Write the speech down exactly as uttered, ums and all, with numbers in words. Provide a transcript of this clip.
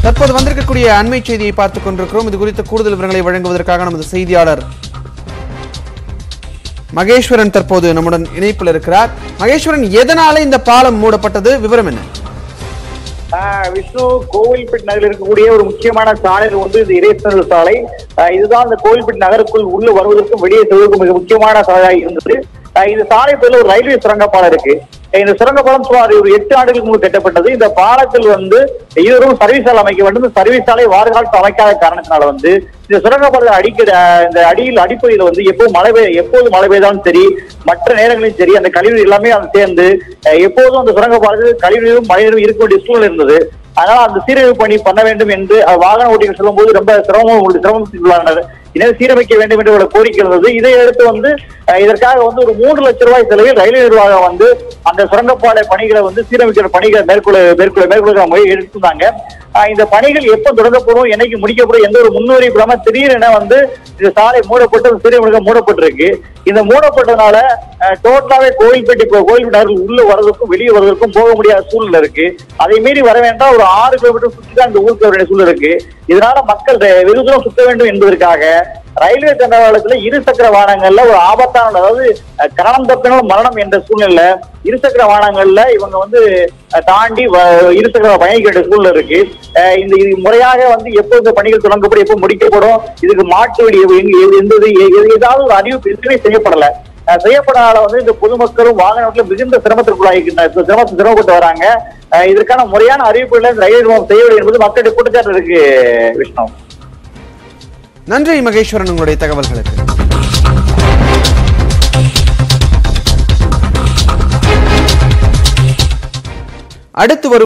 தற்போது வந்திருக்கக்கூடிய அண்மை செய்தியை பார்த்துக் கொண்டிருக்கிறோம். இது குறித்த கூடுதல் விவரங்களை வழங்குவதற்காக நமது செய்தியாளர் மகேஸ்வரன் தற்போது நம்முடன் இணைப்பில் இருக்கிறார். மகேஸ்வரன், எதனால இந்த பாலம் மூடப்பட்டது, விவரம் என்ன? விஷ்ணு, கோவில்பட்டி நகரில் இருக்கக்கூடிய ஒரு முக்கியமான சாலை வந்து இந்த இறைசனல் சாலை. இதுதான் இந்த கோவில்பட்டி நகருக்குள் உள்ள வருவதற்கும் வெளியே செல்வதற்கும் மிக முக்கியமான சாலையாக இருந்தது. இந்த சாலை பேர்ல ஒரு ரயில்வே சுரங்கப்பாலம் இருக்கு. இந்த சுரங்கப்பாலம் சுமார் ஒரு எட்டு ஆண்டுகளுக்கு முன்பு கட்டப்பட்டது. இந்த பாலத்தில் வந்து இருவரும் சர்வீஸ் சாலை அமைக்க வேண்டும். சர்வீஸ் சாலை வார காலத்தில் அமைக்காத காரணத்தினால வந்து இந்த சுரங்கப்பாலத்தில் அடிக்கிற இந்த அடியில் அடிப்பகுதியில் வந்து எப்போது மழை பெய்ய எப்போது மழை பெய்தாலும் சரி, மற்ற நேரங்களிலும் சரி, அந்த கழிவுநீர் எல்லாமே அது சேர்ந்து எப்போதும் அந்த சுரங்கப்பாலத்தில் கழிவுநீரும் மழைநீரும் இருக்க வேண்டிய சூழல் இருந்தது. அதனால அந்த சீரமைப்பு பணி பண்ண வேண்டும் என்று வாகன ஓட்டிகள் சொல்லும் போது ரொம்ப சிரமம் சிரமம் எனவே சீரமைக்க வேண்டும் என்று ஒரு கோரிக்கை இருந்தது. இதை அடுத்து வந்து இதற்காக வந்து ஒரு மூன்று லட்சம் ரூபாய் செலவில் ரயில்வே நிர்வாகம் வந்து அந்த சுரங்கப்பாதை பணிகளை வந்து சீரமைக்கிற பணிகளை மேற்கொள்ள மேற்கொள்ள மேற்கொள்ள முறை எடுத்திருந்தாங்க. இந்த பணிகள் எப்போ தொடங்கப்படும், என்னைக்கு முடிக்கப்படும் எந்த ஒரு முன்னறிவிப்பு இல்லாம திடீரென வந்து இந்த சாலை மூடப்பட்டு சீரமைக்க மூடப்பட்டிருக்கு. இந்த மூடப்பட்டதுனால டோட்டலாவே கோவில்பட்டி கோவில்பட்டி நகரில் உள்ள வர்றதுக்கும் வெளியே வருவதற்கும் போக முடியாத சூழ்நிலை இருக்கு. அதை மீறி வர வேண்டாம், ஒரு ஆறு கிலோமீட்டர் சுற்றி தான் இந்த ஊருக்கு வர சூழ்நிலை இருக்கு. இதனால மக்கள் வெகு தூரம் சுத்த வேண்டும் என்பதற்காக ரயில்வே தண்டவாளத்துல இருசக்கர வாகனங்கள்ல ஒரு ஆபத்தான, அதாவது கரணம் தப்பினால் மரணம் என்ற சூழ்நிலை இருசக்கர வாகனங்கள்ல இவங்க வந்து தாண்டி இருசக்கர பயணிக்க வேண்டிய சூழ்நிலை இருக்கு. இந்த இது முறையாக வந்து எப்போ இந்த பணிகள் தொடங்கப்படும், எப்போ முடிக்கப்படும், இதுக்கு மாற்று வழி எந்தது ஏதாவது ஒரு அறிவிப்பு எதுவுமே செய்யப்படல. செய்யப்படாத வந்து இந்த பொதுமக்களும் வாகனத்துல மிகுந்த சிரமத்திற்குள்ளாகின்றனர், சிரமத்தை சிரமப்பட்டு வராங்க. இதற்கான முறையான அறிவிப்புகளை ரயில்வே நிர்வாகம் செய்யவில்லை என்பது மக்களுடைய குற்றச்சாட்டு இருக்கு. விஷ்ணு, நன்றி மகேஸ்வரன் உங்களுடைய தகவல்களுக்கு. அடுத்து வரும்